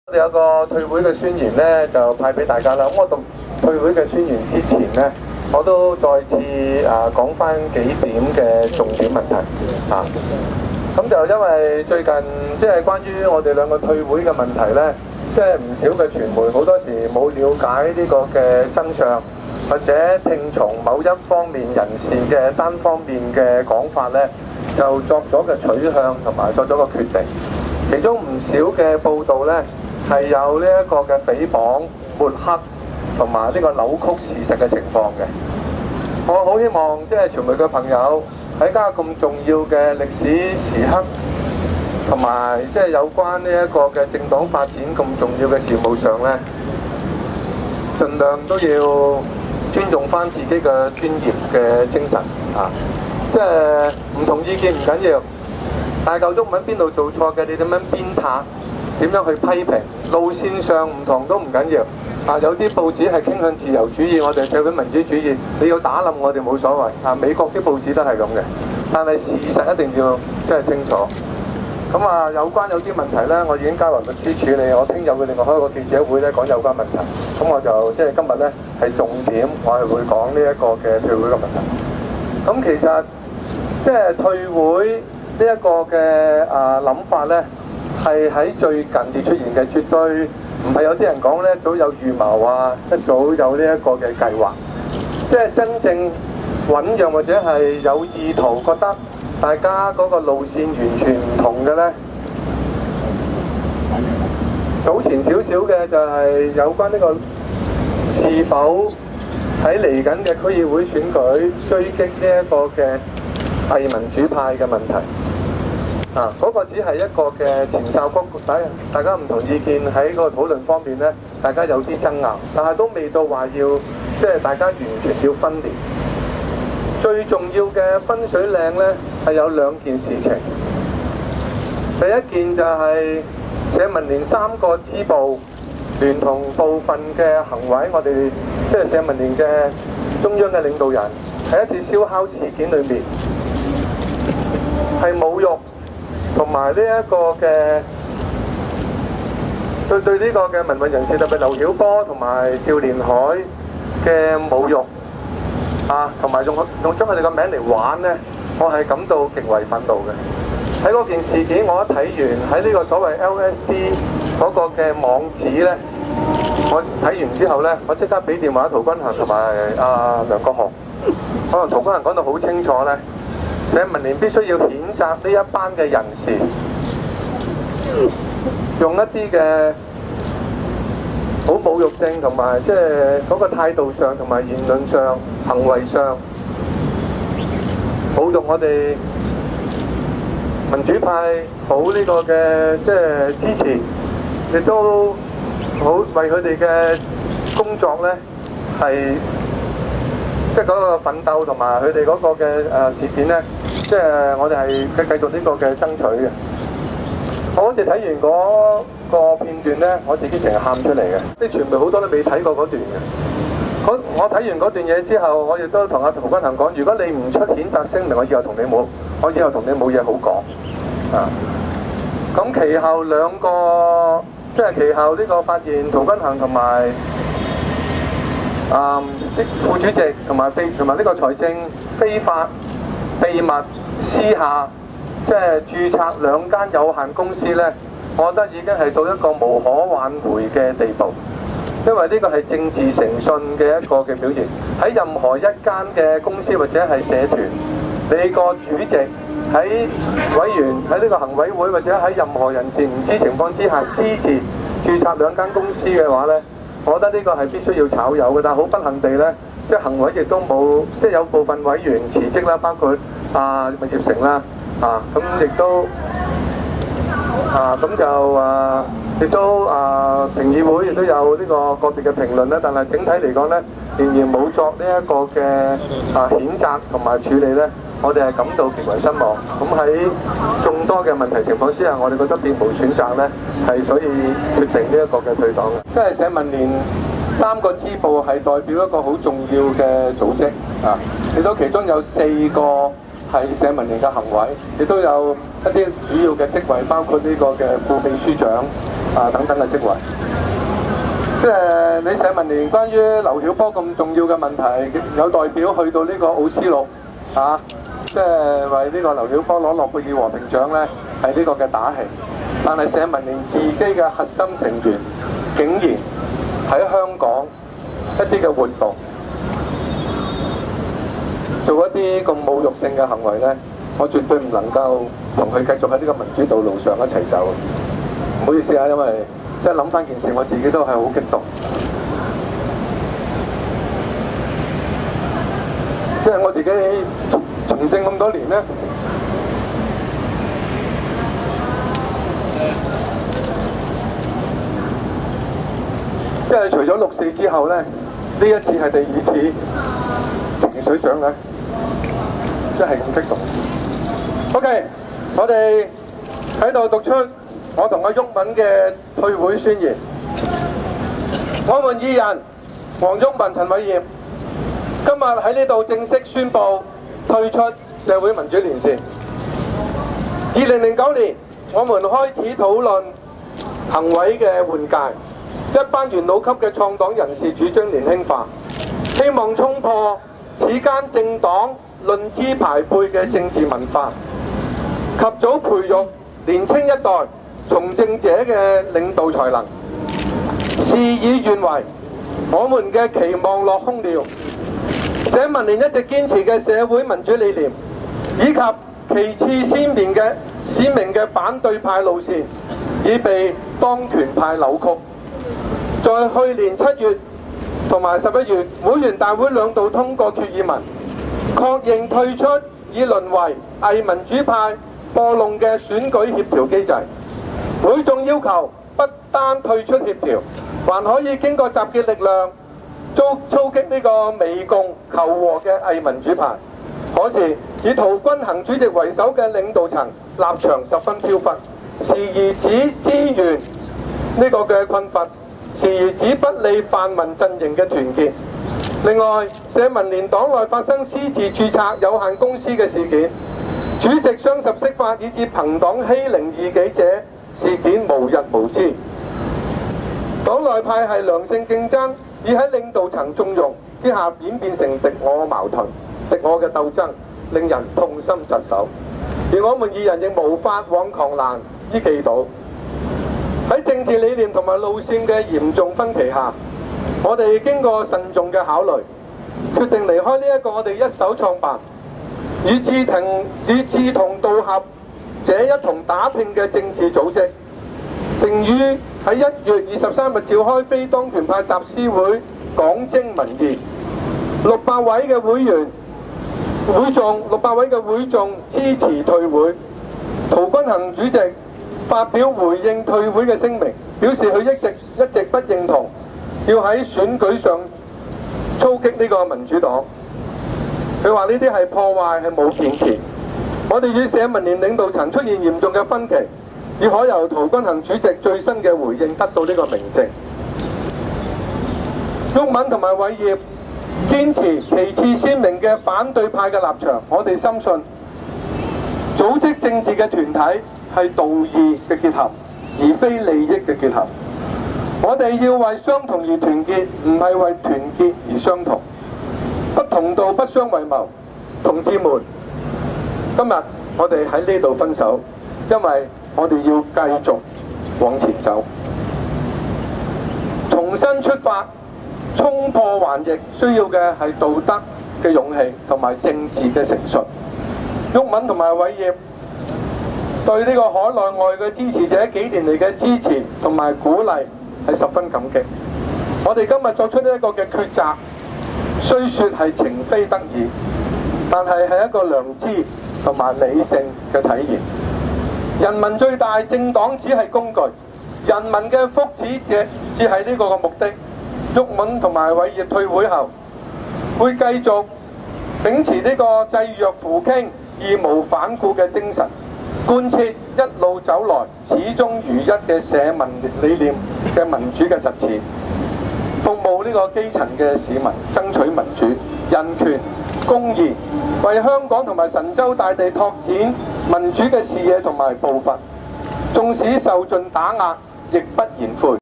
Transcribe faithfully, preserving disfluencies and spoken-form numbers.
我哋有個退會嘅宣言咧，就派俾大家啦。咁我讀退會嘅宣言之前咧，我都再次啊講翻幾點嘅重點問題啊。咁就因為最近即係關於我哋兩個退會嘅問題咧，即係唔少嘅傳媒好多時冇了解呢個嘅真相，或者聽從某一方面人士嘅單方面嘅講法咧，就作咗嘅取向同埋作咗個決定。其中唔少嘅報道咧，係有呢一個嘅誹謗、抹黑同埋呢個扭曲事實嘅情況嘅。我好希望即係傳媒嘅朋友喺家咁重要嘅歷史時刻，同埋即係有關呢一個嘅政黨發展咁重要嘅事務上咧，盡量都要尊重翻自己嘅專業嘅精神啊！即係唔同意見唔緊要，大嚿中文邊度做錯嘅，你點樣鞭撻？點樣去批評？路線上唔同都唔緊要。啊，有啲報紙係傾向自由主義，我哋社會民主主義，你要打冧我哋冇所謂。啊，美國啲報紙都係咁嘅，但係事實一定要即係清楚。咁啊，有關有啲問題咧，我已經交由律師處理。我聽日會另外開個記者會咧講有關問題。咁我就即係今日咧係重點，我係會講呢一個嘅退會嘅問題。咁其實即係退會呢一個嘅啊諗法咧，係喺最近至出現嘅，絕對唔係有啲人講咧，早有預謀啊，一早有呢一個嘅計劃。即係真正醞釀或者係有意圖，覺得大家嗰個路線完全唔同嘅咧。早前少少嘅就係有關呢個是否喺嚟緊嘅區議會選舉追擊呢一個嘅偽民主派嘅問題。啊！嗰、那個只係一個嘅前哨局，大大家唔同意見喺個討論方面咧，大家有啲爭拗，但係都未到話要即係大家完全要分裂。最重要嘅分水嶺咧係有兩件事情。第一件就係社民連三個支部聯同部分嘅行為，我哋即係社民連嘅中央嘅領導人喺一次燒烤事件裏面係侮辱。同埋呢一個嘅對對呢個嘅民運人士，特別劉曉波同埋趙連海嘅侮辱啊，同埋用用將佢哋個名嚟玩咧，我係感到極為憤怒嘅。喺嗰件事件，我一睇完喺呢個所謂 L S D 嗰個嘅網址咧，我睇完之後咧，我即刻俾電話陶君行同埋阿梁國雄，可能陶君行講到好清楚咧。社民連必須要譴責呢一班嘅人士，用一啲嘅好侮辱性同埋即係嗰個態度上同埋言論上、行為上侮辱我哋民主派好呢個嘅即係支持，亦都好為佢哋嘅工作咧係即係嗰個奮鬥同埋佢哋嗰個嘅誒事件咧。即係我哋係繼繼續呢個嘅爭取嘅。我好似睇完嗰個片段咧，我自己成日喊出嚟嘅。啲傳媒好多都未睇過嗰段嘅。我睇完嗰段嘢之後，我亦都同阿陶君行講：如果你唔出譴責聲明，我以後同你冇，我以後同你冇嘢好講。啊！咁其後兩個，即係其後呢個發現陶君行同埋啊啲副主席同埋非同埋呢個財政非法秘密私下即係註冊兩間有限公司呢，我覺得已經係到一個無可挽回嘅地步，因為呢個係政治誠信嘅一個嘅表現。喺任何一間嘅公司或者係社團，你個主席喺委員喺呢個行委會或者喺任何人士唔知情況之下私自註冊兩間公司嘅話呢，我覺得呢個係必須要炒魷嘅。但係好不幸地呢，即係行委亦都冇，即係有部分委員辭職啦，包括啊麥業成啦，啊咁亦都啊咁就啊亦都啊評議會亦都有呢個個別嘅評論啦，但係整體嚟講咧，仍然冇作呢一個嘅啊譴責同埋處理咧，我哋係感到極為失望。咁喺眾多嘅問題情況之下，我哋覺得別無選擇咧，係所以決定呢一個嘅退黨嘅。即係社民連三個支部係代表一個好重要嘅組織啊，亦都其中有四個係社民連嘅行為，亦都有一啲主要嘅職位，包括呢個嘅副秘書長啊等等嘅職位。即係你社民連關於劉曉波咁重要嘅問題，有代表去到呢個奧斯陸啊，即係為呢個劉曉波攞諾貝爾和平獎咧，係呢個嘅打氣。但係社民連自己嘅核心成員，竟然喺香港一啲嘅活動，做一啲咁侮辱性嘅行為咧，我絕對唔能夠同佢繼續喺呢個民主道路上一齊走。唔好意思啊，因為即係諗翻件事，我自己都係好激動。即係我自己從從政咁多年咧，即係除咗六四之後咧，呢一次係第二次情緒上嘅，真係咁激動。OK， 我哋喺度讀出我同阿毓民嘅退會宣言。我們二人，黃毓民、陳偉業，今日喺呢度正式宣布退出社會民主連線。二零零九年，我們開始討論行委嘅換屆。一班元老級嘅創黨人士主張年輕化，希望衝破此間政黨論資排輩嘅政治文化，及早培育年青一代從政者嘅領導才能。事與願違，我們嘅期望落空了。社民連一直堅持嘅社會民主理念，以及其次鮮明嘅鮮明嘅反對派路線，已被當權派扭曲。在去年七月同埋十一月，會員大會兩度通過決議文，確認退出已淪為偽民主派播弄嘅選舉協調機制。會眾要求不單退出協調，還可以經過集結力量操操擊呢個媚共求和嘅偽民主派。可是以陶君行主席為首嘅領導層立場十分飄忽，時而指資源呢個嘅困乏，時而指不利泛民陣營嘅團結。另外，社民連黨內發生私自註冊有限公司嘅事件，主席雙十釋法以至朋黨欺凌異己者事件無日無之。黨內派系良性競爭，已喺領導層縱容之下演變成敵我矛盾、敵我嘅鬥爭，令人痛心疾首。而我們二人亦無法往狂瀾依既倒。喺政治理念同埋路線嘅嚴重分歧下，我哋經過慎重嘅考慮，決定離開呢一個我哋一手創辦、與志同與志同道合者一同打拼嘅政治組織，定於喺一月二十三日召開非當權派集思會，講徵民意。六百位嘅會員會眾，六百位嘅會眾支持退會。陶君行主席發表回應退會嘅聲明，表示佢一直一直不認同要喺選舉上操擊呢個民主黨。佢話呢啲係破壞，係冇建設。我哋與社民連領導層出現嚴重嘅分歧，亦可由陶君行主席最新嘅回應得到呢個明證。毓民同埋偉業堅持其次鮮明嘅反對派嘅立場，我哋深信組織政治嘅團體係道義嘅結合，而非利益嘅結合。我哋要為相同而團結，唔係為團結而相同。不同道不相為謀。同志們，今日我哋喺呢度分手，因為我哋要繼續往前走，重新出發，衝破頑逆，需要嘅係道德嘅勇氣同埋政治嘅誠信。毓民同埋偉業對呢個海內外嘅支持者幾年嚟嘅支持同埋鼓勵係十分感激。我哋今日作出呢一個嘅抉擇，雖說係情非得已，但係係一個良知同埋理性嘅體現。人民最大，政黨只係工具，人民嘅福祉只只係呢個嘅目的。毓民同埋偉業退會後，會繼續秉持呢個濟弱扶傾、義無反顧嘅精神，貫徹一路走來始終如一嘅社民理念嘅民主嘅實踐，服務務呢個基層嘅市民，爭取民主、人權、公義，為香港同埋神州大地拓展民主嘅視野同埋步伐。縱使受盡打壓，亦不言悔。